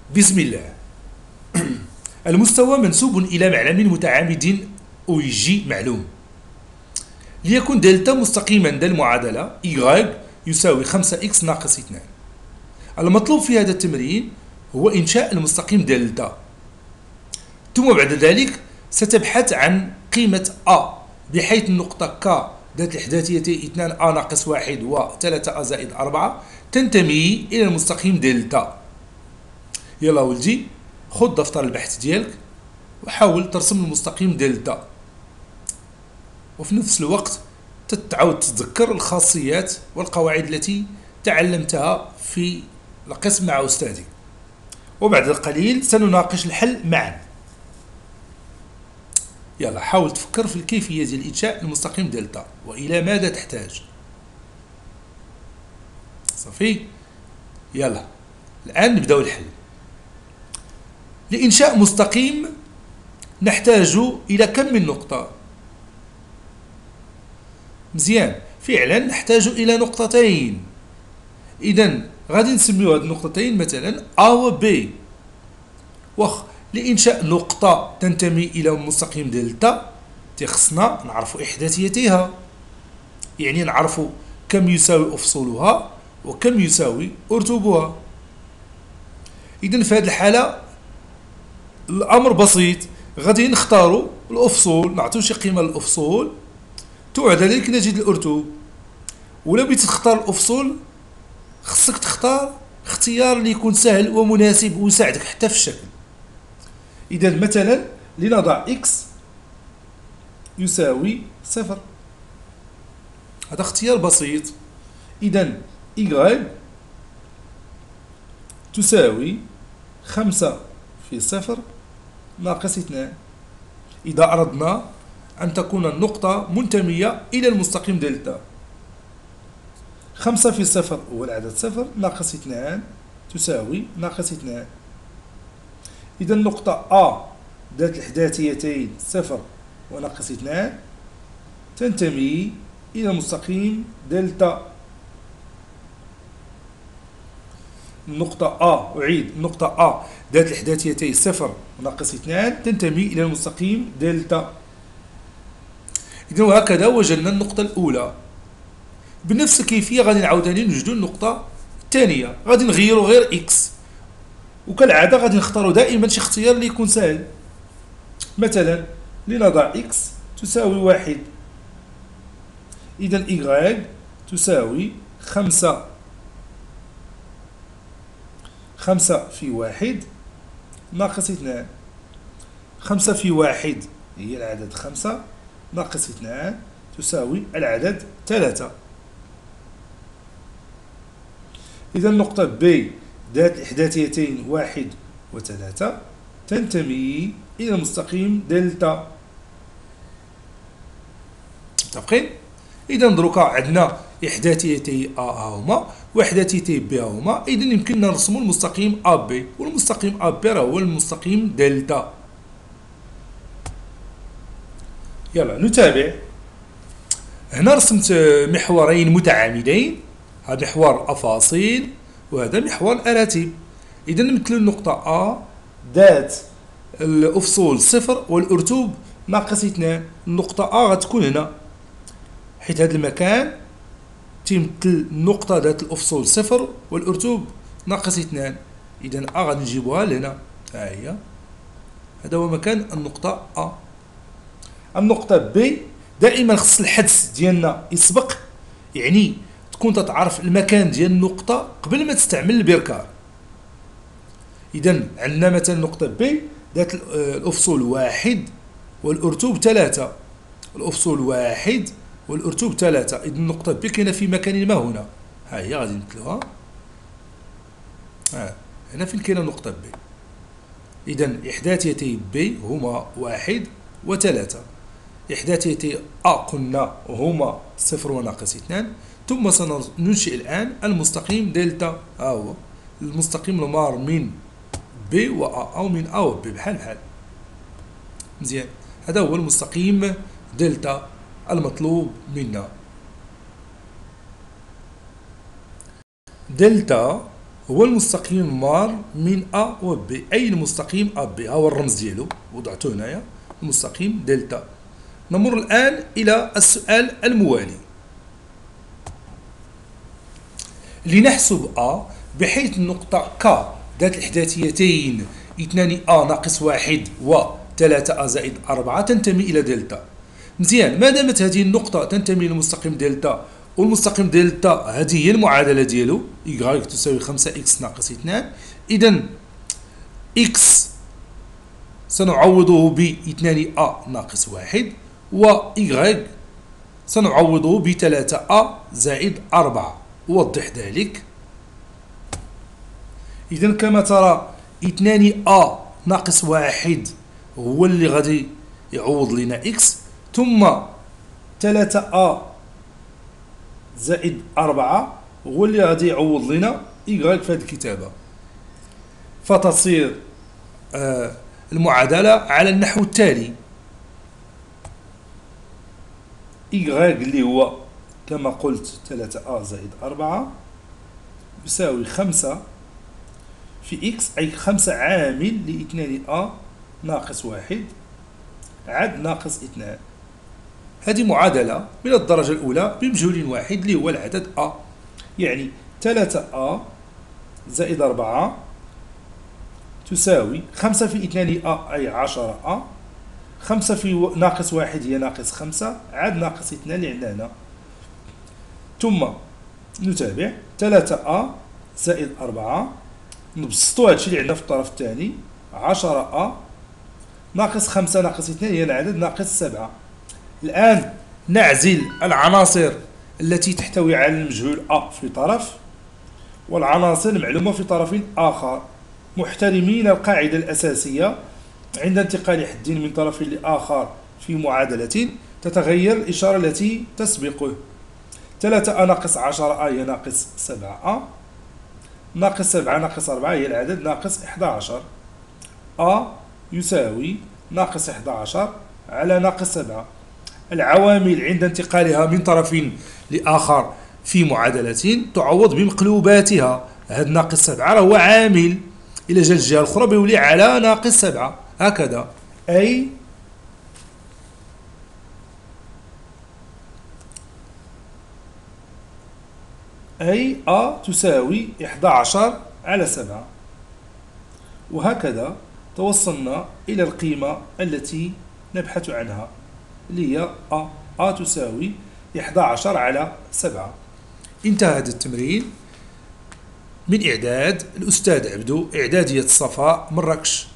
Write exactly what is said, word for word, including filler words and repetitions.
بسم الله. المستوى منسوب إلى معلم متعامد أو يجي معلوم. ليكن دلتا مستقيما دا المعادلة y يساوي خمسة إكس ناقص اثنان. المطلوب في هذا التمرين هو إنشاء المستقيم دلتا، ثم بعد ذلك ستبحث عن قيمة A بحيث النقطة K ذات الإحداثيتين اثنان A ناقص واحد و ثلاثة A زائد أربعة تنتمي إلى المستقيم دلتا. يلا ولدي خذ دفتر البحث ديالك وحاول ترسم المستقيم دلتا، وفي نفس الوقت تتعود تتذكر الخاصيات والقواعد التي تعلمتها في القسم مع أستاذك، وبعد القليل سنناقش الحل معا. يلا حاول تفكر في الكيفية ديال إنشاء المستقيم دلتا وإلى ماذا تحتاج. صافي، يلا الآن نبدأ الحل. لإنشاء مستقيم نحتاج إلى كم من نقطة؟ مزيان، فعلا نحتاج إلى نقطتين. إذن غادي نسميو هاد النقطتين مثلا A و B. واخ لإنشاء نقطة تنتمي إلى مستقيم دلتا تخصنا نعرف إحداثيتها، يعني نعرف كم يساوي أفصولها وكم يساوي أرتوبها. إذن في هذه الحالة الأمر بسيط، غادي نختاروا الأفصول، نعطيو شي قيمة للأفصول، وبعد ذلك نجد الأرتوب. ولا بغيتي تختار الأفصول خصك تختار اختيار اللي يكون سهل ومناسب ويساعدك حتى في الشكل. إذا مثلا لنضع إكس يساوي صفر، هذا اختيار بسيط. إذا Y تساوي خمسة في صفر ناقص اثنان. إذا أردنا أن تكون النقطة منتمية إلى المستقيم دلتا، خمسة في صفر هو العدد صفر ناقص اثنان تساوي ناقص اثنان. إذا النقطة A ذات الإحداثيتين صفر وناقص اثنان تنتمي إلى المستقيم دلتا. النقطة A، أعيد، النقطة A ذات الإحداثيتين صفر وناقص اثنان تنتمي إلى المستقيم دلتا. إذا وهكذا وجدنا النقطة الأولى. بنفس الكيفية غادي نعاوداني نوجدو النقطة الثانية، غادي نغيرو غير إكس، وكالعادة غادي نختارو دائما شي اختيار اللي يكون سهل. مثلا لنضع إكس تساوي واحد. إذا إيغريك تساوي خمسة، خمسة في واحد ناقص اثنان. خمسة في واحد هي العدد خمسة ناقص اثنان تساوي العدد ثلاثة. إذا النقطة ب ذات الإحداثيتين واحد وثلاثة تنتمي إلى المستقيم دلتا. متفقين؟ إذا دروكا عندنا إحداثيتي A هما وإحداثيتي B هما، إذا يمكننا نرسمو المستقيم A B، والمستقيم A B راه هو المستقيم دلتا. يلا نتابع. هنا رسمت محورين متعامدين، هذا محور أفاصيل وهذا محور أراتب. إذا نمثلو النقطة A ذات الأفصول صفر والأرتوب ناقص اثنان. النقطة A غتكون هنا، حيت هذا المكان تمثل النقطة ذات الأفصول صفر والأرتوب ناقص اثنان. إذا A غادي نجيبوها لهنا، ها هي، هذا هو مكان النقطة A. النقطة B دائما خص الحدس ديالنا يسبق، يعني تكون تتعرف المكان ديال النقطة قبل ما تستعمل البركار. إذا عندنا مثلا نقطة B ذات الأفصول واحد والأرتوب ثلاثة، الأفصول واحد والأرتوب ثلاثة. إذا النقطة B كاينة في مكان ما هنا، ها هي غادي نمثلوها، ها هنا فين كاينة نقطة B. إذا إحداثيتي B هما واحد وثلاثة، إحداثيتي A قلنا هما صفر وناقص اثنان. ثم سننشئ الآن المستقيم دلتا، ها هو المستقيم المار من B و A أو من A و B بحال بحال. مزيان، هذا هو المستقيم دلتا المطلوب منا. دلتا هو المستقيم المار من أ و ب، أي المستقيم أ ب، ها هو الرمز ديالو وضعته هنايا، المستقيم دلتا. نمر الآن إلى السؤال الموالي. لنحسب أ بحيث النقطة ك ذات الإحداثيتين اثنان أ ناقص واحد و ثلاثة أ زائد أربعة تنتمي إلى دلتا. مزيان، ما دامت هذه النقطة تنتمي للمستقيم دلتا، والمستقيم دلتا هذه هي المعادلة ديالو y تساوي خمسة إكس ناقص اثنان، إذا إكس سنعوضه ب اثنان أ ناقص واحد و y سنعوضه ب ثلاثة أ زائد أربعة. أوضح ذلك. إذا كما ترى اثنان أ ناقص واحد هو اللي غادي يعوض لنا إكس، ثم ثلاثة أ زائد أربعة هو اللي غادي يعوض لنا إيكغيك في هذه الكتابة. فتصير آه المعادلة على النحو التالي: إيكغيك اللي هو كما قلت ثلاثة أ زائد أربعة يساوي خمسة في إكس، أي خمسة عامل لاثنان أ ناقص واحد عاد ناقص اثنان. هذه معادلة من الدرجة الأولى بمجهول واحد اللي هو العدد أ، يعني ثلاثة أ زائد أربعة تساوي خمسة في اثنان أ أي عشرة أ، خمسة في ناقص واحد هي ناقص خمسة عاد ناقص اثنان اللي عندنا هنا، ثم نتابع ثلاثة أ زائد أربعة نبسطوا هادشي اللي عندنا في الطرف الثاني، عشرة أ ناقص خمسة ناقص اثنان هي العدد ناقص سبعة. الآن نعزل العناصر التي تحتوي على المجهول أ في طرف والعناصر المعلومة في طرف آخر، محترمين القاعدة الأساسية: عند انتقال حد من طرف لآخر في معادلة تتغير الإشارة التي تسبقه. ثلاثة أ ناقص عشرة أ هي ناقص سبعة أ، ناقص سبعة ناقص أربعة هي العدد ناقص إحدى عشر، أ يساوي ناقص إحدى عشر على ناقص سبعة. العوامل عند انتقالها من طرف لآخر في معادلة تعوض بمقلوباتها. هذا ناقص سبعة هو عامل، إلى جا الجهة الأخرى بيولي على ناقص سبعة، هكذا. أي أي أ تساوي إحدى عشر على سبعة. وهكذا توصلنا إلى القيمة التي نبحث عنها اللي هي أ أ تساوي إحدى عشر على سبعة. انتهى هذا التمرين من إعداد الأستاذ عبدو، إعدادية صفاء مراكش.